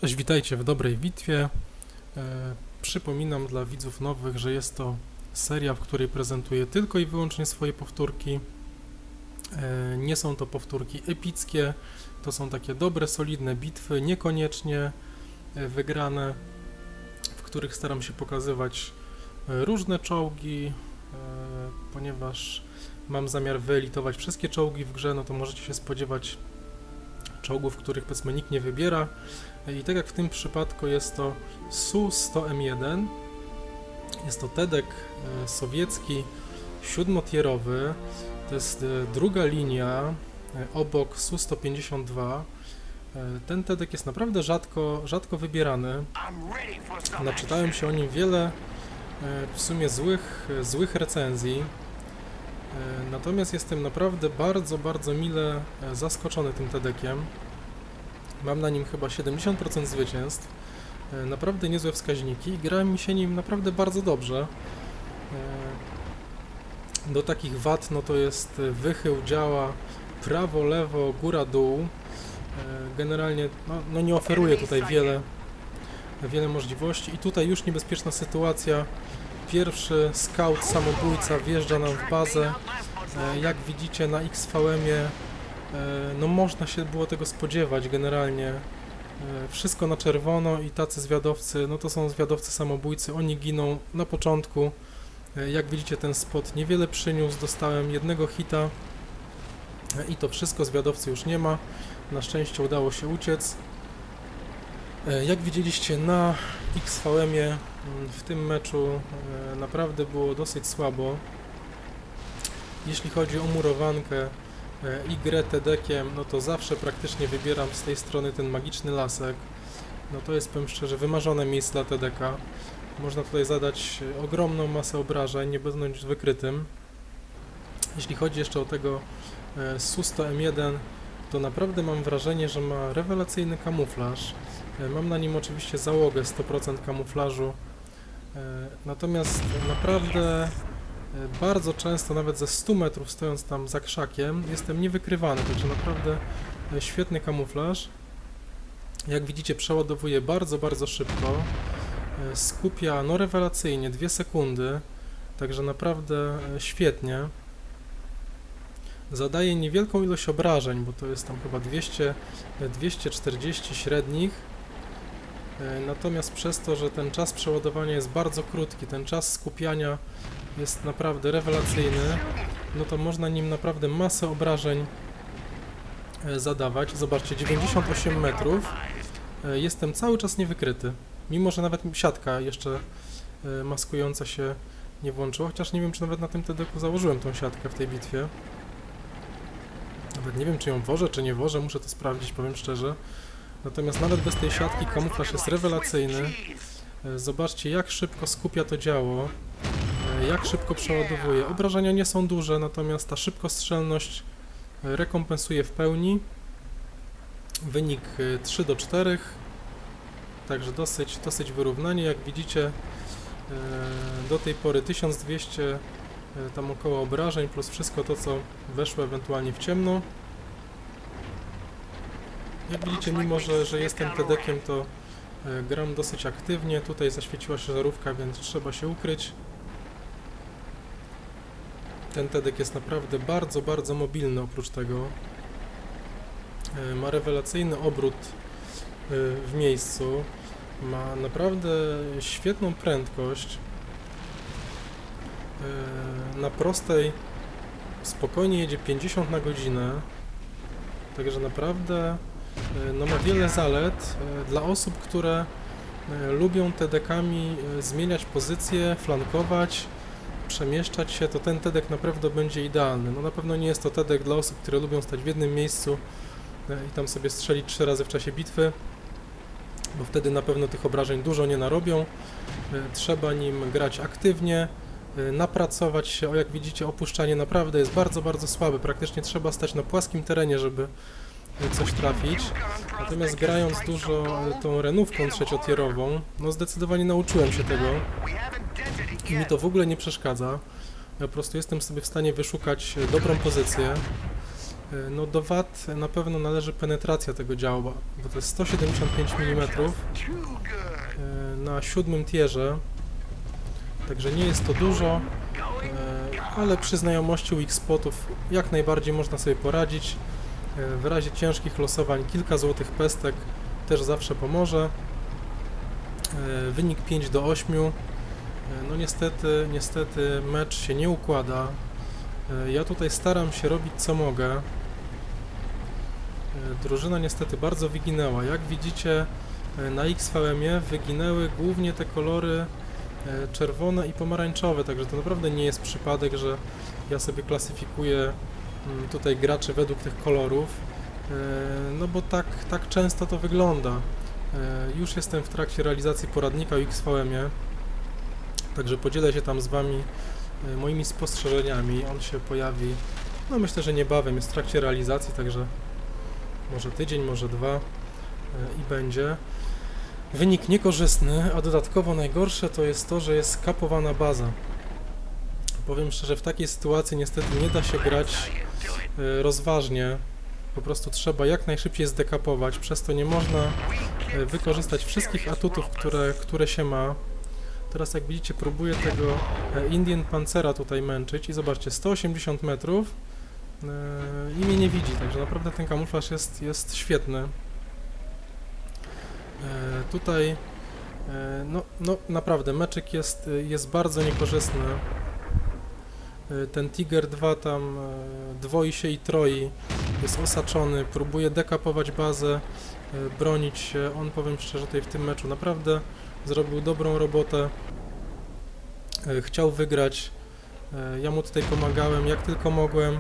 Cześć, witajcie w Dobrej Bitwie. Przypominam dla widzów nowych, że jest to seria, w której prezentuję tylko i wyłącznie swoje powtórki. Nie są to powtórki epickie, to są takie dobre, solidne bitwy, niekoniecznie wygrane, w których staram się pokazywać różne czołgi, ponieważ mam zamiar wyeliminować wszystkie czołgi w grze, no to możecie się spodziewać czołgów, których powiedzmy nikt nie wybiera. I tak jak w tym przypadku jest to Su-100M1, jest to TEDek sowiecki siódmotierowy, to jest druga linia obok Su-152. Ten TEDek jest naprawdę rzadko wybierany. Naczytałem się o nim wiele w sumie złych recenzji. Natomiast jestem naprawdę bardzo mile zaskoczony tym TEDekiem. Mam na nim chyba 70% zwycięstw, naprawdę niezłe wskaźniki i gra mi się nim naprawdę bardzo dobrze. Do takich wad no to jest wychył działa prawo, lewo, góra, dół. Generalnie no nie oferuje tutaj wiele możliwości i tutaj już niebezpieczna sytuacja. Pierwszy scout samobójca wjeżdża nam w bazę. Jak widzicie na XVM-ie no można się było tego spodziewać generalnie. Wszystko na czerwono i tacy zwiadowcy, no to są zwiadowcy samobójcy, oni giną na początku. Jak widzicie ten spot niewiele przyniósł, dostałem jednego hita i to wszystko, zwiadowcy już nie ma. Na szczęście udało się uciec. Jak widzieliście na XVM-ie w tym meczu naprawdę było dosyć słabo. Jeśli chodzi o murowankę i grę TEDekiem, no to zawsze praktycznie wybieram z tej strony ten magiczny lasek. No to jest, powiem szczerze, wymarzone miejsce dla TEDeka. Można tutaj zadać ogromną masę obrażeń, nie będąc wykrytym. Jeśli chodzi jeszcze o tego Su-100M1, to naprawdę mam wrażenie, że ma rewelacyjny kamuflaż. Mam na nim oczywiście załogę 100% kamuflażu. Natomiast naprawdę bardzo często, nawet ze 100 metrów stojąc tam za krzakiem, jestem niewykrywany, także naprawdę świetny kamuflaż. Jak widzicie, przeładowuje bardzo szybko, skupia no rewelacyjnie 2 sekundy, także naprawdę świetnie. Zadaje niewielką ilość obrażeń, bo to jest tam chyba 240 średnich. Natomiast przez to, że ten czas przeładowania jest bardzo krótki, ten czas skupiania jest naprawdę rewelacyjny, no to można nim naprawdę masę obrażeń zadawać. Zobaczcie, 98 metrów, jestem cały czas niewykryty, mimo że nawet siatka jeszcze maskująca się nie włączyła, chociaż nie wiem, czy nawet na tym TEDeku założyłem tą siatkę w tej bitwie. Nawet nie wiem, czy ją wożę, czy nie wożę, muszę to sprawdzić, powiem szczerze. Natomiast nawet bez tej siatki kamuflaż jest rewelacyjny. Zobaczcie, jak szybko skupia to działo, jak szybko przeładowuje. Obrażenia nie są duże, natomiast ta szybkostrzelność rekompensuje w pełni. Wynik 3-4, także dosyć wyrównanie. Jak widzicie, do tej pory 1200 tam około obrażeń, plus wszystko to, co weszło ewentualnie w ciemno. Jak widzicie, mimo że jestem TEDekiem, to gram dosyć aktywnie. Tutaj zaświeciła się żarówka, więc trzeba się ukryć. Ten TEDek jest naprawdę bardzo mobilny oprócz tego. Ma rewelacyjny obrót w miejscu. Ma naprawdę świetną prędkość. Na prostej spokojnie jedzie 50 na godzinę. Także naprawdę no ma wiele zalet dla osób, które lubią TEDekami zmieniać pozycję, flankować, przemieszczać się, to ten TEDek naprawdę będzie idealny. No na pewno nie jest to TEDek dla osób, które lubią stać w jednym miejscu i tam sobie strzelić 3 razy w czasie bitwy, bo wtedy na pewno tych obrażeń dużo nie narobią. Trzeba nim grać aktywnie, napracować się. Jak widzicie, opuszczanie naprawdę jest bardzo słabe. Praktycznie trzeba stać na płaskim terenie, żeby coś trafić. Natomiast grając dużo tą renówką trzeciotierową, no zdecydowanie nauczyłem się tego i mi to w ogóle nie przeszkadza. Ja po prostu jestem sobie w stanie wyszukać dobrą pozycję No do wad na pewno należy penetracja tego działa, bo to jest 175 mm na 7 tierze, także nie jest to dużo, ale przy znajomości weak spotów jak najbardziej można sobie poradzić. W razie ciężkich losowań kilka złotych pestek też zawsze pomoże. Wynik 5-8. No niestety mecz się nie układa. Ja tutaj staram się robić co mogę. Drużyna niestety bardzo wyginęła. Jak widzicie, na XVM-ie wyginęły głównie te kolory czerwone i pomarańczowe, także to naprawdę nie jest przypadek, że ja sobie klasyfikuję tutaj graczy według tych kolorów, no bo tak często to wygląda. Już jestem w trakcie realizacji poradnika o XVM-ie, także podzielę się tam z Wami moimi spostrzeżeniami. On się pojawi, no myślę, że niebawem, jest w trakcie realizacji, także może tydzień, może 2 i będzie. Wynik niekorzystny, a dodatkowo najgorsze to jest to, że jest kapowana baza. Powiem szczerze, w takiej sytuacji niestety nie da się grać rozważnie. Po prostu trzeba jak najszybciej zdekapować, przez to nie można wykorzystać wszystkich atutów, które się ma. Teraz jak widzicie, próbuję tego Indian Pancera tutaj męczyć i zobaczcie, 180 metrów i mnie nie widzi, także naprawdę ten kamuflaż jest świetny. Tutaj no naprawdę meczyk jest bardzo niekorzystny. Ten Tiger 2 tam dwoi się i troi, jest osaczony, próbuje dekapować bazę, bronić się. On, powiem szczerze, tutaj w tym meczu naprawdę zrobił dobrą robotę, chciał wygrać, ja mu tutaj pomagałem jak tylko mogłem.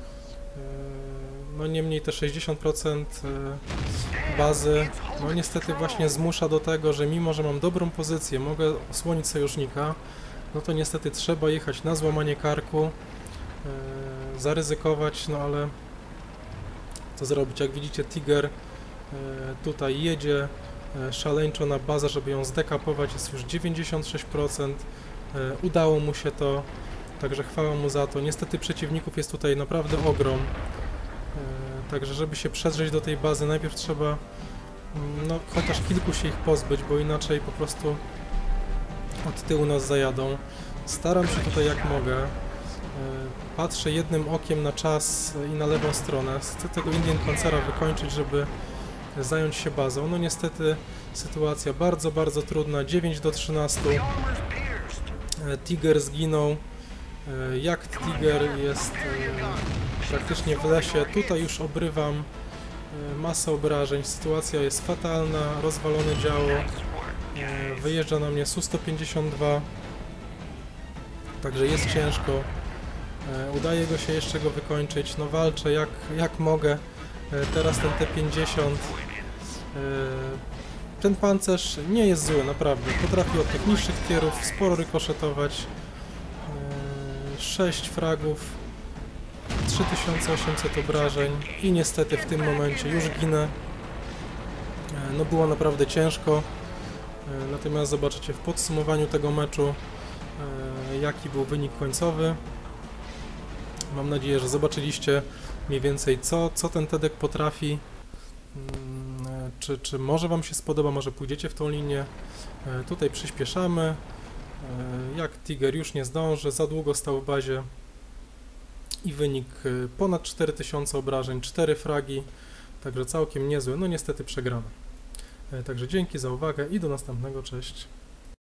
No niemniej te 60% bazy, no niestety właśnie zmusza do tego, że mimo, że mam dobrą pozycję, mogę osłonić sojusznika, no to niestety trzeba jechać na złamanie karku, zaryzykować, no ale co zrobić? Jak widzicie, Tiger tutaj jedzie szaleńczo na bazę, żeby ją zdekapować, jest już 96%, udało mu się to, także chwała mu za to. Niestety przeciwników jest tutaj naprawdę ogrom, także żeby się przedrzeć do tej bazy, najpierw trzeba no chociaż kilku się ich pozbyć, bo inaczej po prostu od tyłu nas zajadą. Staram się tutaj jak mogę, patrzę jednym okiem na czas i na lewą stronę, chcę tego Indian Pancera wykończyć, żeby zająć się bazą. No niestety sytuacja bardzo trudna, 9-13, Tiger zginął, Jagd Tiger jest praktycznie w lesie, tutaj już obrywam masę obrażeń, sytuacja jest fatalna, rozwalone działo, wyjeżdża na mnie Su-152, także jest ciężko, udaje go się jeszcze go wykończyć, no walczę jak mogę, teraz ten T-50, ten pancerz nie jest zły, naprawdę, potrafi od tych niższych tierów sporo rykoszetować, 6 fragów, 3800 obrażeń i niestety w tym momencie już ginę. No było naprawdę ciężko, natomiast zobaczycie w podsumowaniu tego meczu jaki był wynik końcowy. Mam nadzieję, że zobaczyliście mniej więcej co ten Tedek potrafi, czy może Wam się spodoba, może pójdziecie w tą linię. Tutaj przyspieszamy, jak Tiger już nie zdąży, za długo stał w bazie i wynik ponad 4000 obrażeń, 4 fragi, także całkiem niezły, no niestety przegrany. Także dzięki za uwagę i do następnego, cześć.